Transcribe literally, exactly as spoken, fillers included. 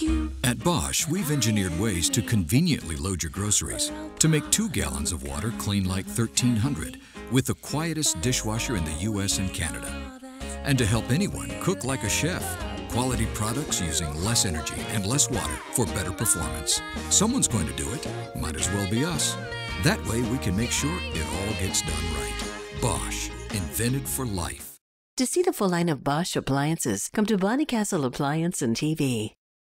At Bosch, we've engineered ways to conveniently load your groceries, to make two gallons of water clean like thirteen hundred, with the quietest dishwasher in the U S and Canada. And to help anyone cook like a chef, quality products using less energy and less water for better performance. Someone's going to do it, might as well be us. That way we can make sure it all gets done right. Bosch, invented for life. To see the full line of Bosch appliances, come to Bonnycastle Appliance and T V.